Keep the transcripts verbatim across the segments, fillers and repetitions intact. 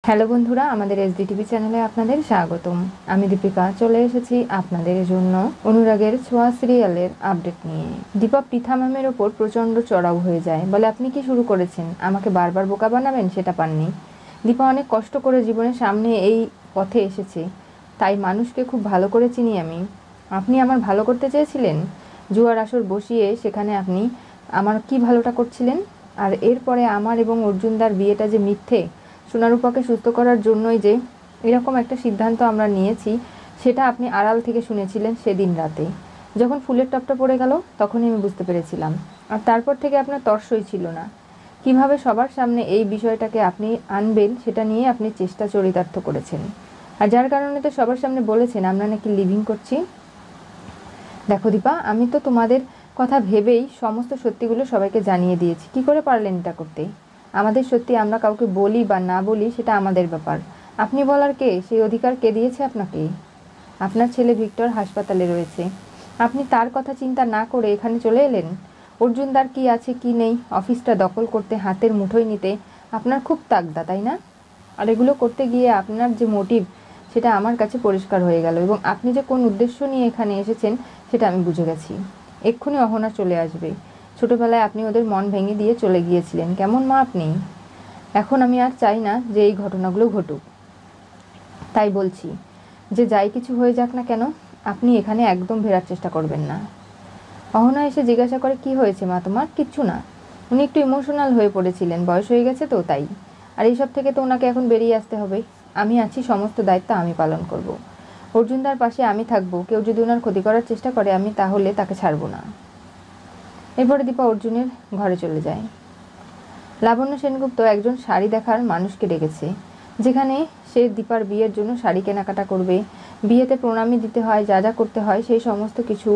Hello বন্ধুরা, আমাদের SD TV চ্যানেলে আপনাদের স্বাগতম। আমি দীপিকা চলে এসেছি আপনাদের জন্য অনুরাগের ছোঁয়া সিরিয়ালের আপডেট নিয়ে। দীপা পৃথা ম্যামের ওপর প্রচণ্ড চড়াও হয়ে যায়, বলে আপনি কি শুরু করেছেন, আমাকে বারবার বোকা বানাবেন, সেটা পাননি। দীপা অনেক কষ্ট করে জীবনের সামনে এই পথে এসেছে, তাই মানুষকে খুব ভালো করে চিনি আমি। আপনি আমার ভালো করতে চেয়েছিলেন, জুয়ার আসর বসিয়ে সেখানে আপনি আমার কি ভালোটা করছিলেন। আর এরপরে আমার এবং অর্জুনদার বিয়েটা যে মিথ্যে, সোনারূপাকে সুস্থ করার জন্যই যে এরকম একটা সিদ্ধান্ত আমরা নিয়েছি, সেটা আপনি আড়াল থেকে শুনেছিলেন সেদিন রাতে। যখন ফুলের টপটা পড়ে গেল তখনই আমি বুঝতে পেরেছিলাম। আর তারপর থেকে আপনার তর্সই ছিল না। কিভাবে সবার সামনে এই বিষয়টাকে আপনি আনবেন সেটা নিয়ে আপনি চেষ্টা চরিতার্থ করেছেন। আর যার কারণে তো সবার সামনে বলেছেন আমরা নাকি লিভিং করছি। দেখো দীপা, আমি তো তোমাদের কথা ভেবেই সমস্ত সত্যিগুলো সবাইকে জানিয়ে দিয়েছি। কি করে পারলেন এটা করতে? আমাদের সত্যি আমরা কাউকে বলি বা না বলি সেটা আমাদের ব্যাপার। আপনি বলার কে? সেই অধিকার কে দিয়েছে আপনাকে? আপনার ছেলে ভিক্টর হাসপাতালে রয়েছে, আপনি তার কথা চিন্তা না করে এখানে চলে এলেন। অর্জুনদার কি আছে কি নেই অফিসটা দখল করতে, হাতের মুঠোয় নিতে আপনার খুব তাগদা, তাই না? আর এগুলো করতে গিয়ে আপনার যে মোটিভ সেটা আমার কাছে পরিষ্কার হয়ে গেল, এবং আপনি যে কোন উদ্দেশ্য নিয়ে এখানে এসেছেন সেটা আমি বুঝে গেছি। এক্ষুনি অহনা চলে আসবে। ছোটবেলায় আপনি ওদের মন ভেঙে দিয়ে চলে গিয়েছিলেন, কেমন মা আপনি। এখন আমি আর চাই না যে এই ঘটনাগুলো ঘটুক। তাই বলছি যে যাই কিছু হয়ে যাক না কেন, আপনি এখানে একদম ফেরার চেষ্টা করবেন না। অহনা এসে জিজ্ঞাসা করে, কি হয়েছে মা তোমার? কিচ্ছু না। উনি একটু ইমোশনাল হয়ে পড়েছিলেন, বয়স হয়ে গেছে তো তাই। আর এইসব থেকে তো ওনাকে এখন বেরিয়ে আসতে হবে। আমি আছি, সমস্ত দায়িত্ব আমি পালন করব। অর্জুনদার পাশে আমি থাকবো। কেউ যদি ওনার ক্ষতি করার চেষ্টা করে আমি তাহলে তাকে ছাড়বো না। এরপরে দীপা অর্জুনের ঘরে চলে যায়। লাবণ্য সেনগুপ্ত একজন শাড়ি দেখার মানুষকে ডেকেছে, যেখানে সে দীপার বিয়ের জন্য শাড়ি কেনাকাটা করবে, বিয়েতে প্রণামী দিতে হয়, যা যা করতে হয় সেই সমস্ত কিছু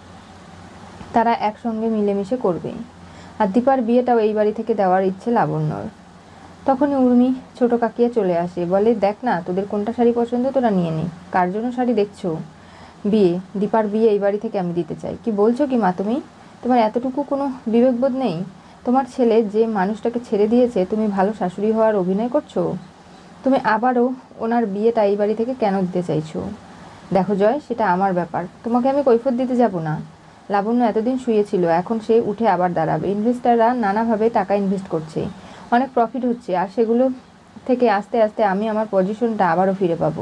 তারা একসঙ্গে মিলেমিশে করবে। আর দীপার বিয়েটাও এই বাড়ি থেকে দেওয়ার ইচ্ছে লাবণ্যর। তখনই উর্মি ছোট কাকিয়া চলে আসে, বলে দেখ না তোদের কোনটা শাড়ি পছন্দ তোরা নিয়ে নে। কার জন্য শাড়ি দেখছো? বিয়ে, দীপার বিয়ে এই বাড়ি থেকে আমি দিতে চাই। কি বলছো কি মা তুমি? তোমার এতটুকু কোনো বিবেকবোধ নেই? তোমার ছেলে যে মানুষটাকে ছেড়ে দিয়েছে, তুমি ভালো শাশুড়ি হওয়ার অভিনয় করছো। তুমি আবারও ওনার বিয়েটা এই বাড়ি থেকে কেন দিতে চাইছো? দেখো জয়, সেটা আমার ব্যাপার, তোমাকে আমি কৈফিয়ত দিতে যাব না। লাবণ্য এতদিন শুয়েছিল, এখন সে উঠে আবার দাঁড়াবে। ইনভেস্টাররা নানাভাবে টাকা ইনভেস্ট করছে, অনেক প্রফিট হচ্ছে, আর সেগুলো থেকে আস্তে আস্তে আমি আমার পজিশনটা আবারও ফিরে পাবো।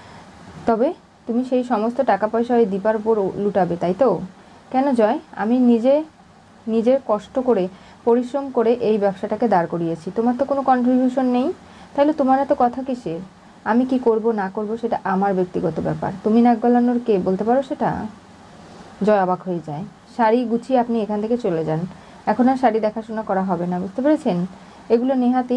তবে তুমি সেই সমস্ত টাকা পয়সা ওই দীপার উপর লুটাবে, তাই তো? কেন জয়? আমি নিজে নিজের কষ্ট করে পরিশ্রম করে এই ব্যবসাটাকে দাঁড় করিয়েছি, তোমার তো কোনো কন্ট্রিবিউশন নেই। তাহলে তোমার এত কথা কিসের? আমি কি করব না করব সেটা আমার ব্যক্তিগত ব্যাপার, তুমি নাক গলানোর কে, বলতে পারো সেটা? জয় অবাক হয়ে যায়। শাড়ি গুছিয়ে আপনি এখান থেকে চলে যান, এখন আর শাড়ি দেখাশোনা করা হবে না, বুঝতে পেরেছেন? এগুলো নেহাতি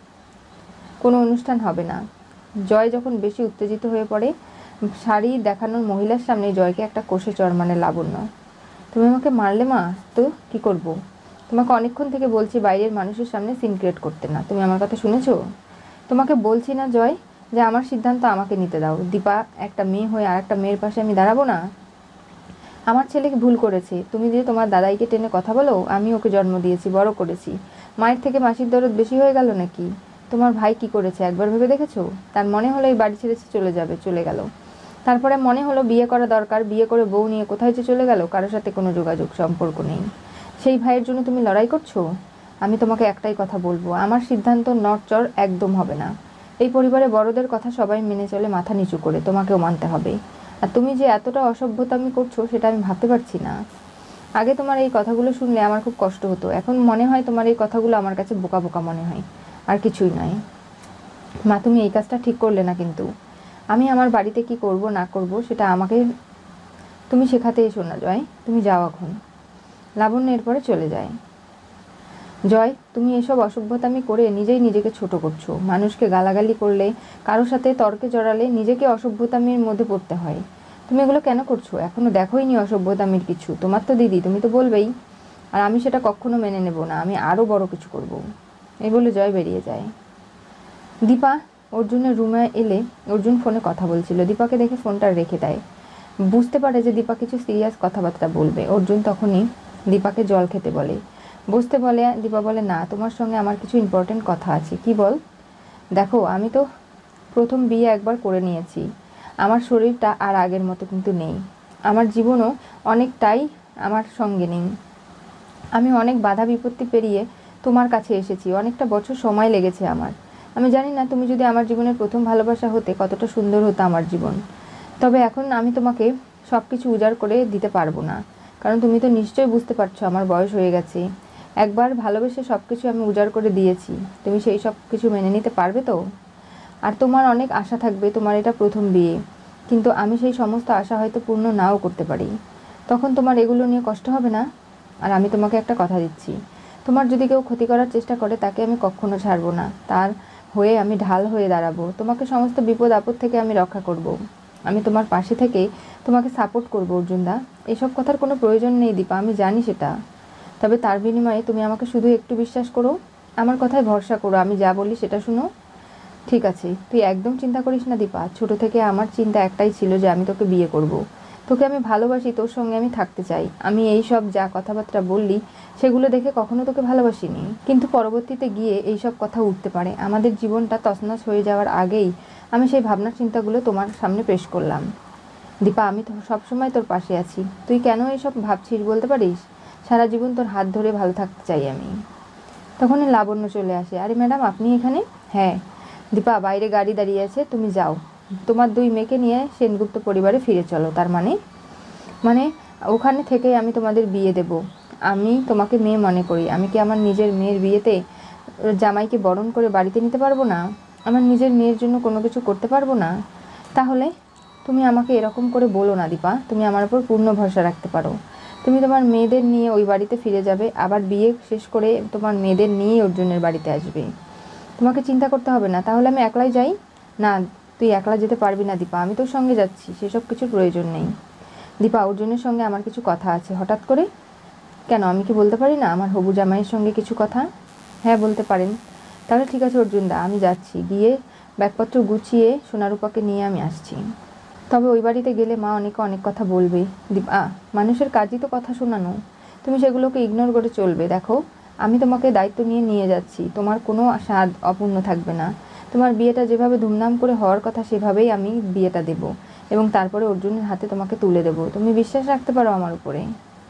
কোনো অনুষ্ঠান হবে না। জয় যখন বেশি উত্তেজিত হয়ে পড়ে, শাড়ি দেখানোর মহিলার সামনে জয়কে একটা কষে চড় মানে লাবণ্য। তুমি আমাকে মারলে মা, তো কি করব? তোমাকে অনেকক্ষণ থেকে বলছি বাইরের মানুষের সামনে সিন ক্রিয়েট করতে না, তুমি আমার কথা শুনেছো? তোমাকে বলছি না জয় যে আমার সিদ্ধান্ত আমাকে নিতে দাও। দীপা একটা মেয়ে হয়ে আর একটা মেয়ের পাশে আমি দাঁড়াবো না? আমার ছেলেকে ভুল করেছে, তুমি যে তোমার দাদাইকে টেনে কথা বলো, আমি ওকে জন্ম দিয়েছি, বড় করেছি, মায়ের থেকে মাসির দরদ বেশি হয়ে গেল নাকি? তোমার ভাই কি করেছে একবার ভেবে দেখেছো? তার মনে হলো এই বাড়ি ছেড়ে চলে যাবে, চলে গেল। তারপরে মনে হলো বিয়ে করা দরকার, বিয়ে করে বউ নিয়ে কোথায় যে চলে গেল, কারোর সাথে কোনো যোগাযোগ সম্পর্ক নেই। সেই ভাইয়ের জন্য তুমি লড়াই করছো? আমি তোমাকে একটাই কথা বলবো, আমার সিদ্ধান্ত নড়চড় একদম হবে না। এই পরিবারে বড়দের কথা সবাই মেনে চলে মাথা নিচু করে, তোমাকেও মানতে হবে। আর তুমি যে এতটা অসভ্যতামি করছো সেটা আমি ভাবতে পারছি না। আগে তোমার এই কথাগুলো শুনলে আমার খুব কষ্ট হতো, এখন মনে হয় তোমার এই কথাগুলো আমার কাছে বোকা বোকা মনে হয়, আর কিছুই নয়। মা, তুমি এই কাজটা ঠিক করলে না কিন্তু। আমি আমার বাড়িতে কি করব না করব সেটা আমাকে তুমি শেখাতে এসো না জয়, তুমি যাও এখন। লাবণ্য এরপরে চলে যায়। জয়, তুমি এসব অসভ্যতামি করে নিজেই নিজেকে ছোট করছো। মানুষকে গালাগালি করলে, কারোর সাথে তর্কে জড়ালে নিজেকে অসভ্যতামির মধ্যে পড়তে হয়। তুমি এগুলো কেন করছো? এখনো দেখোইনি অসভ্যতামির কিছু। তোমার তো দিদি, তুমি তো বলবেই। আর আমি সেটা কখনো মেনে নেব না, আমি আরও বড় কিছু করব। এই বলে জয় বেরিয়ে যায়। দীপা অর্জুনের রুমে এলে অর্জুন ফোনে কথা বলছিল, দীপাকে দেখে ফোনটা রেখে দেয়। বুঝতে পারে যে দীপা কিছু সিরিয়াস কথাবার্তা বলবে। অর্জুন তখনই দীপাকে জল খেতে বলে, বসতে বলে। দীপা বলে, না, তোমার সঙ্গে আমার কিছু ইম্পর্টেন্ট কথা আছে। কি বল? দেখো, আমি তো প্রথম বিয়ে একবার করে নিয়েছি। আমার শরীরটা আর আগের মতো কিন্তু নেই। আমার জীবনও অনেকটাই আমার সঙ্গে নেই। আমি অনেক বাধা বিপত্তি পেরিয়ে তোমার কাছে এসেছি। অনেকটা বছর সময় লেগেছে আমার। আমি জানি না তুমি যদি আমার জীবনের প্রথম ভালোবাসা হতে কতটা সুন্দর হতো আমার জীবন। তবে এখন আমি তোমাকে সব কিছু উজাড় করে দিতে পারবো না, কারণ তুমি তো নিশ্চয়ই বুঝতে পারছো আমার বয়স হয়ে গেছে। একবার ভালোবেসে সব কিছু আমি উজাড় করে দিয়েছি। তুমি সেই সব কিছু মেনে নিতে পারবে তো? আর তোমার অনেক আশা থাকবে, তোমার এটা প্রথম বিয়ে, কিন্তু আমি সেই সমস্ত আশা হয়তো পূর্ণ নাও করতে পারি। তখন তোমার এগুলো নিয়ে কষ্ট হবে না? আর আমি তোমাকে একটা কথা দিচ্ছি, তোমার যদি কেউ ক্ষতি করার চেষ্টা করে তাকে আমি কখনো ছাড়বো না। তার হয়ে আমি ঢাল হয়ে দাঁড়াবো। তোমাকে সমস্ত বিপদ আপদ থেকে আমি রক্ষা করব। আমি তোমার পাশে থেকে তোমাকে সাপোর্ট করবো অর্জুনদা। এসব কথার কোনো প্রয়োজন নেই দীপা, আমি জানি সেটা। তবে তার বিনিময়ে তুমি আমাকে শুধু একটু বিশ্বাস করো, আমার কথায় ভরসা করো, আমি যা বলি সেটা শুনো। ঠিক আছে, তুই একদম চিন্তা করিস না দীপা। ছোট থেকে আমার চিন্তা একটাই ছিল যে আমি তোকে বিয়ে করব। তোকে আমি ভালোবাসি, তোর সঙ্গে আমি থাকতে চাই। আমি এই সব যা কথাবার্তা বললি সেগুলো দেখে কখনো তোকে ভালোবাসিনি, কিন্তু পরবর্তীতে গিয়ে এই সব কথা উঠতে পারে। আমাদের জীবনটা তছনছ হয়ে যাওয়ার আগেই আমি সেই ভাবনা চিন্তাগুলো তোমার সামনে পেশ করলাম। দীপা, আমি তো সবসময় তোর পাশে আছি। তুই কেন এইসব ভাবছিস বলতে পারিস? সারা জীবন তোর হাত ধরে ভালো থাকতে চাই আমি। তখনই লাবণ্য চলে আসে। আরে ম্যাডাম, আপনি এখানে? হ্যাঁ দীপা, বাইরে গাড়ি দাঁড়িয়ে আছে, তুমি যাও। তোমার দুই মেয়েকে নিয়ে সেনগুপ্ত পরিবারে ফিরে চলো। তার মানে? মানে ওখানে থেকেই আমি তোমাদের বিয়ে দেব। আমি তোমাকে মেয়ে মনে করি। আমি কি আমার নিজের মেয়ের বিয়েতে জামাইকে বরণ করে বাড়িতে নিতে পারবো না? আমার নিজের মেয়ের জন্য কোনো কিছু করতে পারবো না? তাহলে তুমি আমাকে এরকম করে বলো না দীপা। তুমি আমার উপর পূর্ণ ভরসা রাখতে পারো। তুমি তোমার মেয়েদের নিয়ে ওই বাড়িতে ফিরে যাবে, আবার বিয়ে শেষ করে তোমার মেয়েদের নিয়ে অর্জুনের বাড়িতে আসবে। তোমাকে চিন্তা করতে হবে না। তাহলে আমি একলাই যাই? না, তুই একলা যেতে পারবি না দীপা, আমি তোর সঙ্গে যাচ্ছি। সেসব কিছুর প্রয়োজন নেই দীপা। অর্জুনের সঙ্গে আমার কিছু কথা আছে। হঠাৎ করে? কেন, আমি কি বলতে পারি না আমার হবু জামাইয়ের সঙ্গে কিছু কথা? হ্যাঁ, বলতে পারেন। তাহলে ঠিক আছে অর্জুনদা, আমি যাচ্ছি। গিয়ে ব্যাগপত্র গুছিয়ে সোনারূপাকে নিয়ে আমি আসছি। তবে ওই বাড়িতে গেলে মা অনেকে অনেক কথা বলবে দীপা। মানুষের কাজই তো কথা শোনানো। তুমি সেগুলোকে ইগনোর করে চলবে। দেখো, আমি তোমাকে দায়িত্ব নিয়ে নিয়ে যাচ্ছি। তোমার কোনো স্বাদ অপূর্ণ থাকবে না। তোমার বিয়েটা যেভাবে ধুমধাম করে হওয়ার কথা সেভাবেই আমি বিয়েটা দেব, এবং তারপরে অর্জুনের হাতে তোমাকে তুলে দেব। তুমি বিশ্বাস রাখতে পারো আমার উপরে।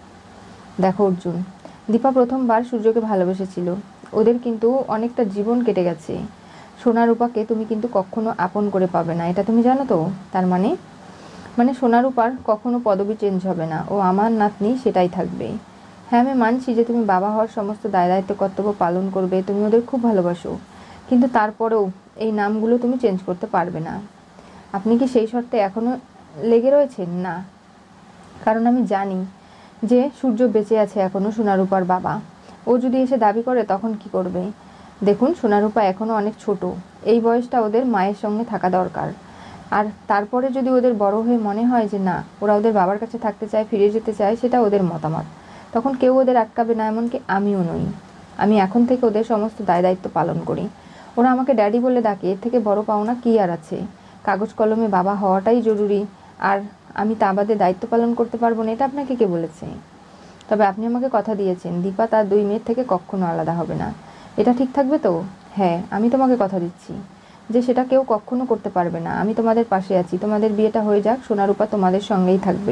দেখো অর্জুন, দীপা প্রথমবার সূর্যকে ভালোবেসেছিল। ওদের কিন্তু অনেকটা জীবন কেটে গেছে। সোনারূপাকে তুমি কিন্তু কখনো আপন করে পাবে না, এটা তুমি জানো তো? তার মানে? মানে সোনারূপার কখনো পদবি চেঞ্জ হবে না। ও আমার নাতনি, সেটাই থাকবে। হ্যাঁ, আমি মানছি যে তুমি বাবা হওয়ার সমস্ত দায় দায়িত্ব কর্তব্য পালন করবে, তুমি ওদের খুব ভালোবাসো, কিন্তু তারপরেও এই নামগুলো তুমি চেঞ্জ করতে পারবে না। আপনি কি সেই শর্তে এখনও লেগে রয়েছেন? না, কারণ আমি জানি যে সূর্য বেঁচে আছে এখনও, সোনারূপার বাবা। ও যদি এসে দাবি করে তখন কি করবে? দেখুন, সোনারূপা এখনও অনেক ছোট। এই বয়সটা ওদের মায়ের সঙ্গে থাকা দরকার। আর তারপরে যদি ওদের বড় হয়ে মনে হয় যে না, ওরা ওদের বাবার কাছে থাকতে চায়, ফিরে যেতে চায়, সেটা ওদের মতামত। তখন কেউ ওদের আটকাবে না, এমনকি আমিও নই। আমি এখন থেকে ওদের সমস্ত দায় দায়িত্ব পালন করি। ওরা আমাকে ড্যাডি বলে ডাকে, এর থেকে বড় পাওনা কী আর আছে? কাগজ কলমে বাবা হওয়াটাই জরুরি, আর আমি তা বাদে দায়িত্ব পালন করতে পারবো না, এটা আপনাকে কে বলেছে? তবে আপনি আমাকে কথা দিয়েছেন দীপা তার দুই মেয়ের থেকে কখনো আলাদা হবে না। এটা ঠিক থাকবে তো? হ্যাঁ, আমি তোমাকে কথা দিচ্ছি যে সেটা কেউ কখনো করতে পারবে না। আমি তোমাদের পাশে আছি। তোমাদের বিয়েটা হয়ে যাক, সোনারূপা তোমাদের সঙ্গেই থাকবে।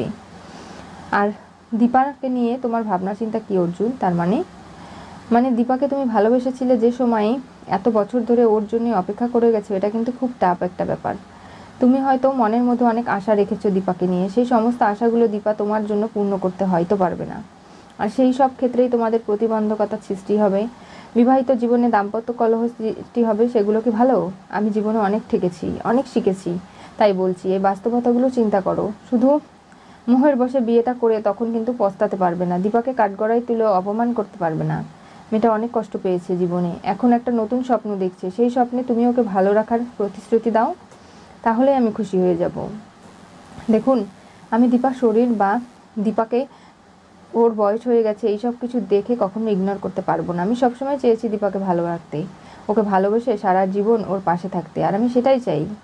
আর দীপাকে নিয়ে তোমার ভাবনা চিন্তা কী অর্জুন? তার মানে? মানে দীপাকে তুমি ভালোবেসেছিলে যে সময়ে, এত বছর ধরে ওর জন্য অপেক্ষা করে গেছো, এটা কিন্তু খুব টাফ একটা ব্যাপার। তুমি হয়তো মনের মধ্যে অনেক আশা রেখেছো দীপাকে নিয়ে। সেই সমস্ত আশাগুলো দীপা তোমার জন্য পূর্ণ করতে হয়তো পারবে না। আর সেই সব ক্ষেত্রেই তোমাদের প্রতিবন্ধকতার সৃষ্টি হবে, বিবাহিত জীবনে দাম্পত্য কলহ সৃষ্টি হবে। সেগুলো কি ভালো? আমি জীবনে অনেক ঠেকেছি, অনেক শিখেছি, তাই বলছি এই বাস্তবতাগুলো চিন্তা করো। শুধু মোহের বশে বিয়েটা করে তখন কিন্তু পস্তাতে পারবে না। দীপাকে কাঠগড়ায় তুলে অপমান করতে পারবে না। মেয়েটা অনেক কষ্ট পেয়েছে জীবনে, এখন একটা নতুন স্বপ্ন দেখছে। সেই স্বপ্নে তুমি ওকে ভালো রাখার প্রতিশ্রুতি দাও, তাহলে আমি খুশি হয়ে যাব। দেখুন, আমি দীপার শরীর বা দীপাকে, ওর বয়স হয়ে গেছে, এই সব কিছু দেখে কখনো ইগনোর করতে পারবো না। আমি সবসময় চেয়েছি দীপাকে ভালো রাখতে, ওকে ভালোবেসে সারা জীবন ওর পাশে থাকতে, আর আমি সেটাই চাই।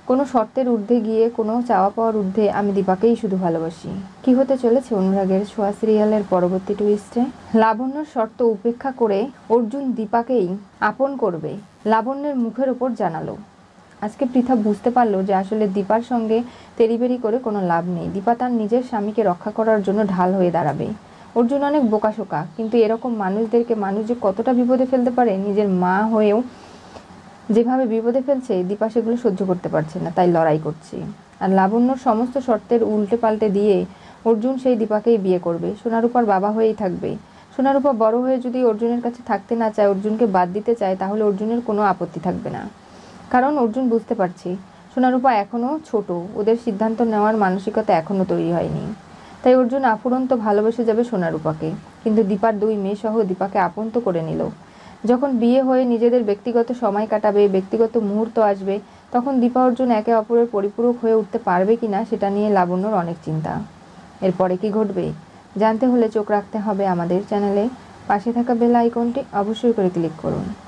কোনো শর্তের ঊর্ধ্বে গিয়ে, কোনো চাওয়া পাওয়ার ঊর্ধ্বে আমি দীপাকেই শুধু ভালোবাসি। কি হতে চলেছে অনুরাগের ছোঁয়া সিরিয়ালের পরবর্তী টুইস্টে? লাবণ্যর শর্ত উপেক্ষা করে অর্জুন দীপাকেই আপন করবে, লাবণ্যের মুখের ওপর জানালো। আজকে পৃথা বুঝতে পারলো যে আসলে দীপার সঙ্গে তেড়িবেড়ি করে কোনো লাভ নেই। দীপা তার নিজের স্বামীকে রক্ষা করার জন্য ঢাল হয়ে দাঁড়াবে। অর্জুন অনেক বোকাশোকা, কিন্তু এরকম মানুষদেরকে মানুষ যে কতটা বিপদে ফেলতে পারে, নিজের মা হয়েও যেভাবে বিপদে ফেলছে, দীপা সেগুলো সহ্য করতে পারছে না, তাই লড়াই করছে। আর লাবণ্যর সমস্ত শর্তের উল্টে পাল্টে দিয়ে অর্জুন সেই দীপাকেই বিয়ে করবে, সোনারূপার বাবা হয়েই থাকবে। সোনারূপা বড় হয়ে যদি অর্জুনের কাছে থাকতে না চায়, অর্জুনকে বাদ দিতে চায়, তাহলে অর্জুনের কোনো আপত্তি থাকবে না। কারণ অর্জুন বুঝতে পারছে সোনারূপা এখনও ছোট, ওদের সিদ্ধান্ত নেওয়ার মানসিকতা এখনও তৈরি হয়নি। তাই অর্জুন আফুরন্ত ভালোবেসে যাবে সোনারূপাকে, কিন্তু দীপার দুই মেয়ে সহ দীপাকে আপন তো করে নিল। যখন বিয়ে হয়ে নিজেদের ব্যক্তিগত সময় কাটাবে, ব্যক্তিগত মুহূর্ত আসবে, তখন দীপা অর্জুন একে অপরের পরিপূরক হয়ে উঠতে পারবে কিনা সেটা নিয়ে লাবণ্যর অনেক চিন্তা। এরপরে কি ঘটবে জানতে হলে চোখ রাখতে হবে আমাদের চ্যানেলে। পাশে থাকা বেল আইকনটি অবশ্যই করে ক্লিক করুন।